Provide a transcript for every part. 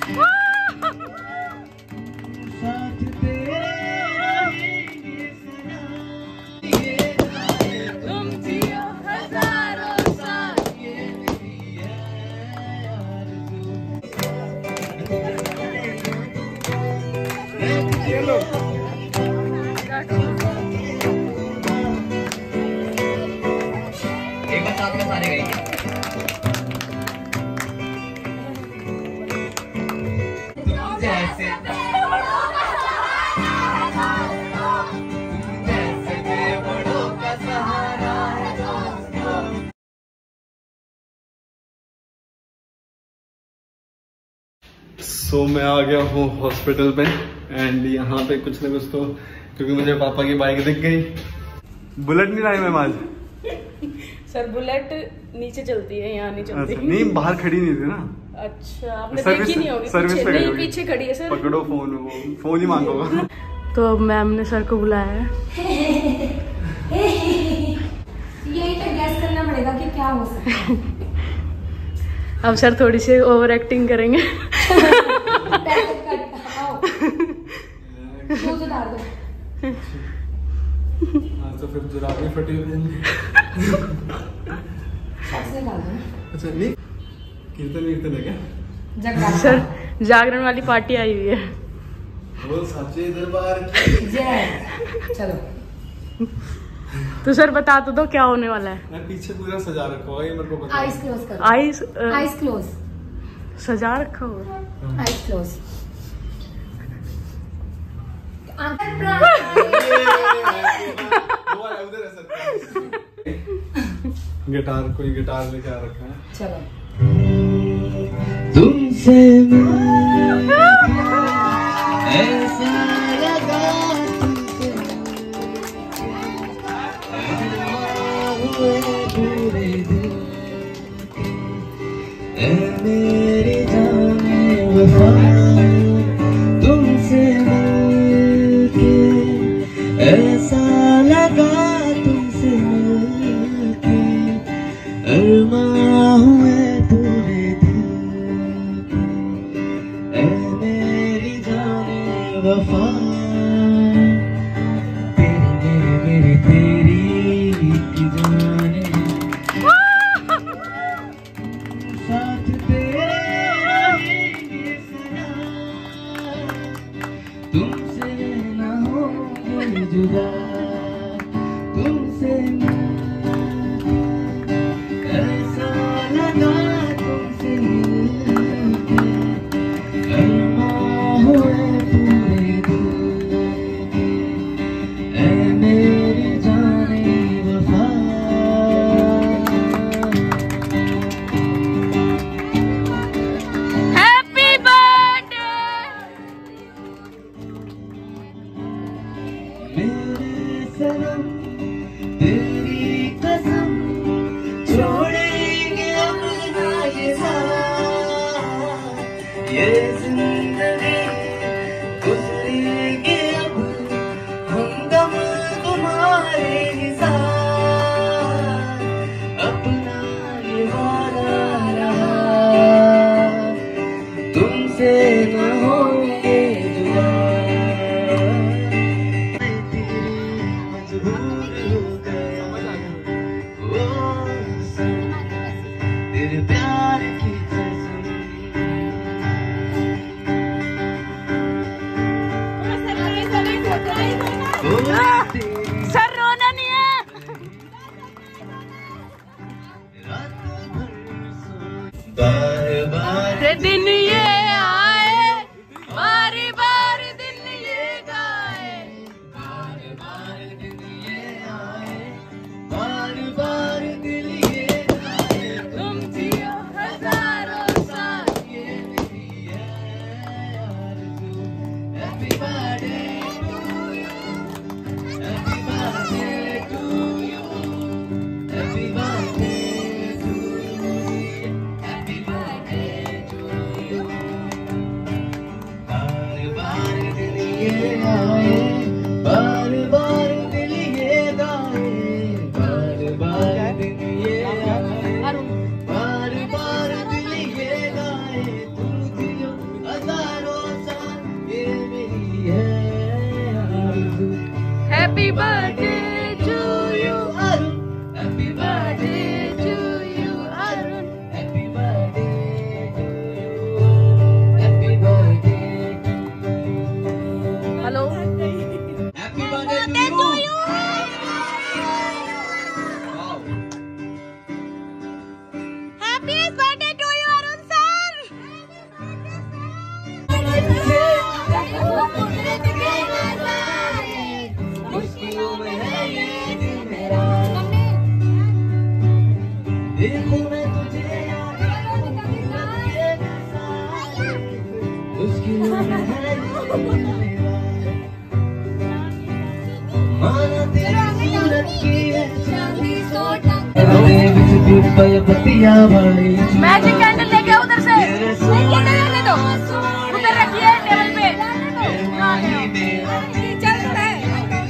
एक बार साथ में सारे गए सो मैं आ गया हूँ हॉस्पिटल में एंड यहाँ पे कुछ ना कुछ तो, क्योंकि मुझे पापा की बाइक दिख गई। बुलेट नहीं लाई मैम आज। सर बुलेट नीचे चलती है, यहाँ नहीं चलती। नहीं बाहर खड़ी नहीं थी ना। अच्छा आपने देखी नहीं होगी। सर्विस पे नहीं पीछे खड़ी है सर। पकड़ो फोन, वो फोन ही मांगोगा। तो अब मैम ने सर को बुलाया है। यही तो गैस करना पड़ेगा कि क्या हो सकता है। अब सर थोड़ी सी ओवर एक्टिंग करेंगे। तो फिर जुराबी फटी हुई है। अच्छा नहीं कीर्तन है क्या? सर जागरण वाली पार्टी आई हुई है। वो सच्चे दरबार की जय। चलो तो सर बता तो दो क्या होने वाला है। मैं पीछे पूरा सजा रखा हुआ है, मेरे को पता है। आइज क्लोज करो। आइज क्लोज सजा रखा हुआ। Eyes close. गिटार, कोई गिटार लेके आ रखा है। चलो तुमसे ऐसा लगा पूरे दिल मेरी जाने वफा, तुमसे मिलके ऐसा लगा, तुमसे मिलके अरमां हुए पूरे दिल मेरी जाने वफा, तेरी मेरी तेरी की जाने साथ तेरे रहेंगे सदा, तुमसे ना होंगे जुदा, तुमसे ऐसा लगा, तुमसे मिलके अरमां हुए पूरे दिल मेरी जाने वफा। Happy birthday. मेरे सनम तेरी कसम, छोड़ेंगे अब ना ये साथ, ये जिंदगी गुजरेंगे अब हमदम तुम्हारे ही साथ, अपना ये वादा रहा, तुमसे न होंगे जुदा, मजबूर हो गया वो तेरे प्यार की कसम। सर रोना नहीं है। बार बार दिन ये आए, बारी बार दिन ये गाए, बार बार दिन ये आए, बार बार दिल ये गाए, तुम जियो हजारों साल। ये मेरी है आरज़ू। Happy birthday to you, happy birthday to you, happy birthday to you, happy birthday to you. बार बार दिल ये आए, बार बार दिल ये गाए, बार बार दिल ये आए, बार बार दिल ये गाए, तुम जियो तुझे कुदरत के नज़ारे, मुश्किलों में है ये दिल मेरा। देखूं मैं तुझे मुश्किलों में है ये दिल मेरा। माना तेरी सूरत की है चांदी सो मैजिक कैंडल लेके आओ उधर से। कैंडल लेने दो, उधर रखिए टेबल पे। चल रहा है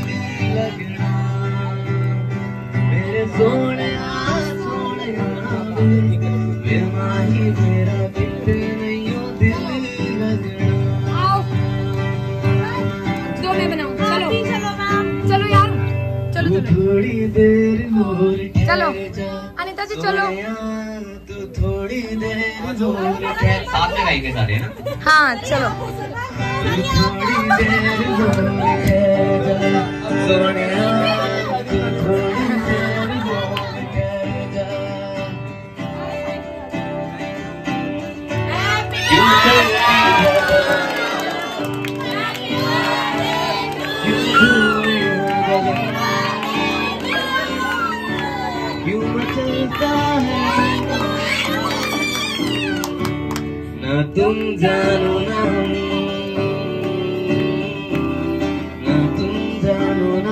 मेरे सोने माही मेरा दिल नहीं हो दिल लगना। दो मैं बनाऊं। चलो चलो यार, चलो थोड़ी देर और चलो अनिता जी चलो। तू थोड़ी देर साथ में गाएंगे सारे ना। हाँ चलो। थोड़ी देर सोनिया, तू थोड़ी देर क्यों मचलता है ना तुम जानो ना हम, ना तुम जानो ना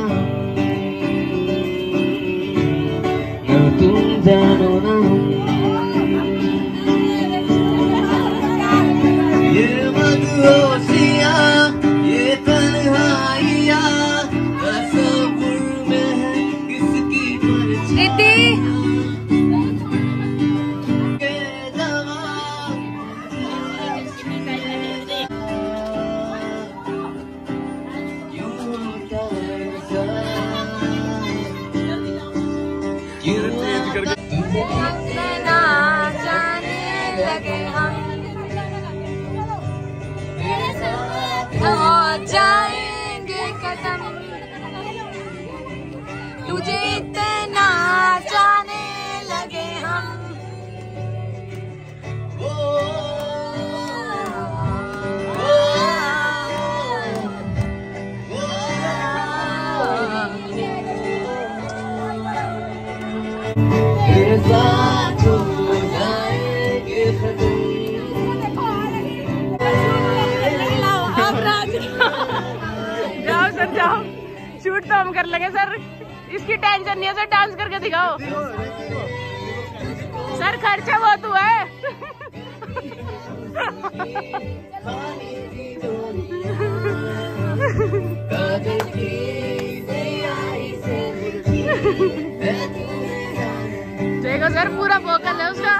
ना तुम जानो ना ये मदहोशियाँ ये तन्हाइयाँ तसव्वुर में है किसकी दीदी ना जाने लगे हम, हो जाएंगे कदम, तुझे इतना जाने लगे हम। तेरे साथ हो जाएंगे खत्म। जाओ सर जाओ, शूट तो हम कर लेंगे सर, इसकी टेंशन नहीं है सर। डांस करके दिखाओ सर, खर्चा बहुत हुआ है। देखो सर पूरा फोकस है उसका।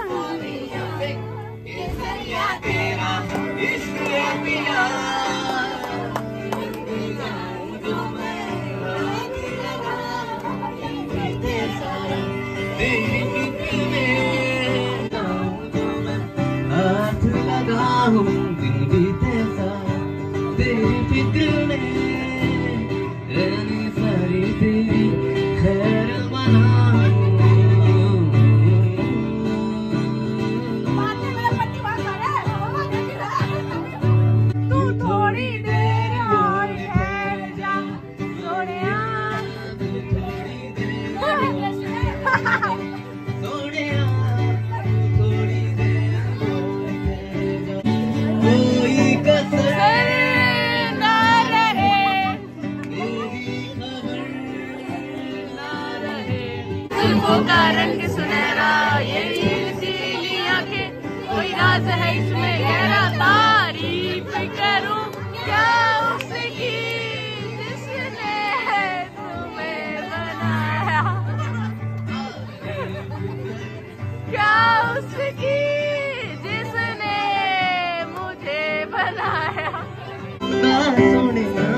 हाथ लगा हूँ दिन बीते सा तेरी फिक्र में रहनी सारी तेरी खैर मना। तू थोड़ी देर और ठहर जा सोनिया। कोई कसर ना रहे जुल्फों का रंग सुनहरा, ये इसीलिए आंखें, कोई राज है इसमें गहरा। तारीफ करूं क्या उसकी जिसने तुम्हें बनाया, क्या उसकी जिसने मुझे बनाया। सोनिया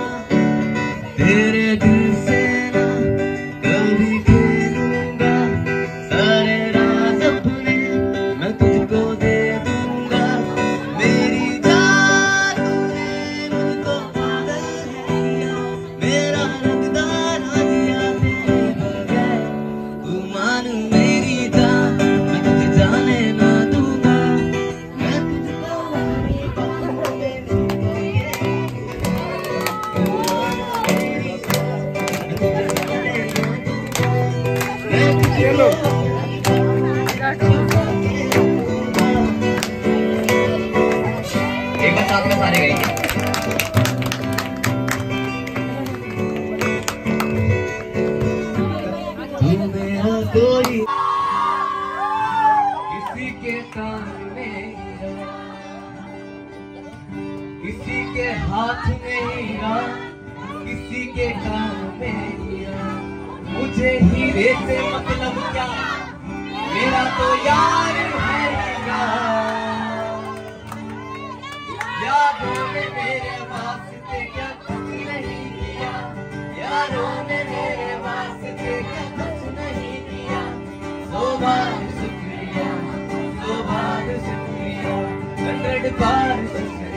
तेरे दिल से ना कभी खेलूंगा, सारे राज अपने मैं तुझको दे दूंगा। मेरी जान तूने मुझको पागल है किया, मेरा लगता ना दिया तेरे बगैर। तू मान मेरी जान मैं तुझे जाने ना दूंगा, मैं तुझको साथ में सारे गाएंगे। तू मेरा कोई किसी के काम में, किसी के हाथ में हीरा, किसी के काम में हीरा। मुझे हीरे से मतलब क्या, मेरा तो यार है हीरा। यारों ने मेरे वास्ते क्या कुछ नहीं किया, यारों ने मेरे वास्ते क्या कुछ नहीं किया। सौभाग्य शुक्रिया, सौभाग्य शुक्रिया, 100 बार शुक्रिया।